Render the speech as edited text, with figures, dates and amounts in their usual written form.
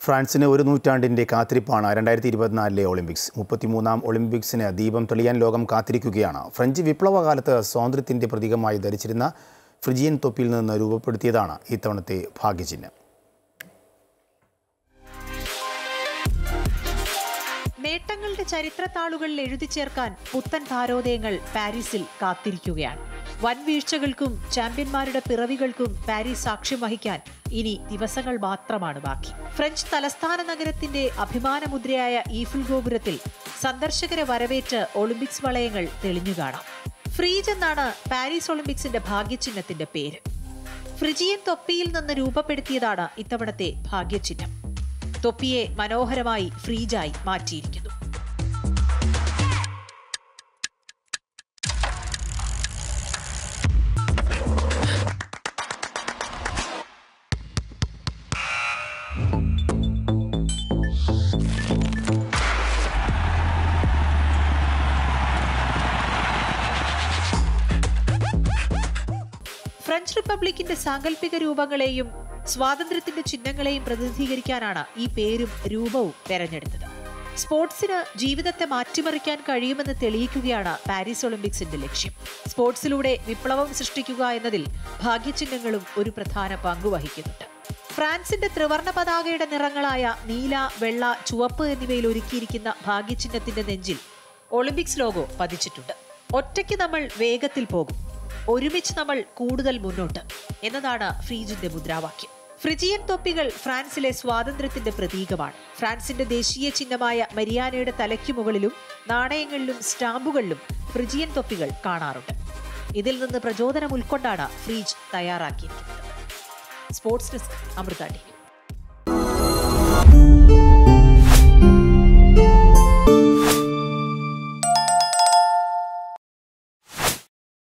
ഫ്രാൻസിന് ഒരു നൂറ്റാണ്ടിൻ്റെ കാത്തിരിപ്പാണ് 2024 ഒളിമ്പിക്സ്. 33ാം ഒളിമ്പിക്സിന് ദീപം തെളിയാൻ ലോകം കാത്തിരിക്കുകയാണ്. ഫ്രഞ്ച് വിപ്ലവകാലത്ത് സ്വാതന്ത്ര്യത്തിൻ്റെ പ്രതീകമായി ധരിച്ചിരുന്ന ഫ്രിജിയൻ തൊപ്പിയിൽ നിന്ന് രൂപപ്പെടുത്തിയതാണ് ഇത്തവണത്തെ ഭാഗ്യചിഹ്നം. നേട്ടങ്ങളുടെ ചരിത്രത്താളുകളിൽ എഴുതി ചേർക്കാൻ പുത്തൻ താരോദയങ്ങൾ പാരീസിൽ കാത്തിരിക്കുകയാണ്. വൻ വീഴ്ചകൾക്കും ചാമ്പ്യന്മാരുടെ പിറവികൾക്കും പാരീസ് സാക്ഷ്യം വഹിക്കാൻ ഇനി ദിവസങ്ങൾ മാത്രമാണ് ബാക്കി. ഫ്രഞ്ച് തലസ്ഥാന നഗരത്തിന്റെ അഭിമാനമുദ്രയായ ഈഫിൽ ഗോപുരത്തിൽ സന്ദർശകരെ വരവേറ്റ് ഒളിമ്പിക്സ് വളയങ്ങൾ തെളിഞ്ഞു കാണാം. ഫ്രീജ് എന്നാണ് പാരീസ് ഒളിമ്പിക്സിന്റെ ഭാഗ്യചിഹ്നത്തിന്റെ പേര്. ഫ്രിജിയൻ തൊപ്പിയിൽ നിന്ന് രൂപപ്പെടുത്തിയതാണ് ഇത്തവണത്തെ ഭാഗ്യചിഹ്നം. തൊപ്പിയെ മനോഹരമായി ഫ്രീജായി മാറ്റിയിരിക്കുന്നു. ഫ്രഞ്ച് റിപ്പബ്ലിക്കിന്റെ സാങ്കല്പിക രൂപങ്ങളെയും സ്വാതന്ത്ര്യത്തിന്റെ ചിഹ്നങ്ങളെയും പ്രതിനിധീകരിക്കാനാണ് ഈ പേരും രൂപവും തെരഞ്ഞെടുത്തത്. സ്പോർട്സിന് ജീവിതത്തെ മാറ്റിമറിക്കാൻ കഴിയുമെന്ന് തെളിയിക്കുകയാണ് പാരീസ് ഒളിമ്പിക്സിന്റെ ലക്ഷ്യം. സ്പോർട്സിലൂടെ വിപ്ലവം സൃഷ്ടിക്കുക എന്നതിൽ ഭാഗ്യചിഹ്നങ്ങളും ഒരു പ്രധാന പങ്കുവഹിക്കുന്നുണ്ട്. ഫ്രാൻസിന്റെ ത്രിവർണ്ണ പതാകയുടെ നിറങ്ങളായ നീല, വെള്ള, ചുവപ്പ് എന്നിവയിൽ ഒരുക്കിയിരിക്കുന്ന ഭാഗ്യചിഹ്നത്തിന്റെ നെഞ്ചിൽ ഒളിമ്പിക്സ് ലോഗോ പതിച്ചിട്ടുണ്ട്. ഒറ്റയ്ക്ക് നമ്മൾ വേഗത്തിൽ പോകും, ഒരുമിച്ച് നമ്മൾ കൂടുതൽ മുന്നോട്ട് എന്നതാണ് ഫ്രീജിന്റെ മുദ്രാവാക്യം. ഫ്രിജിയൻ തൊപ്പികൾ ഫ്രാൻസിലെ സ്വാതന്ത്ര്യത്തിന്റെ പ്രതീകമാണ്. ഫ്രാൻസിന്റെ ദേശീയ ചിഹ്നമായ മരിയാനയുടെ തലയ്ക്കു മുകളിലും നാണയങ്ങളിലും സ്റ്റാമ്പുകളിലും ഫ്രിജിയൻ തൊപ്പികൾ കാണാറുണ്ട്. ഇതിൽ നിന്ന് പ്രചോദനം ഉൾക്കൊണ്ടാണ് ഫ്രീജ് തയ്യാറാക്കിയിരിക്കുന്നത്. Sports desk, Amrita T.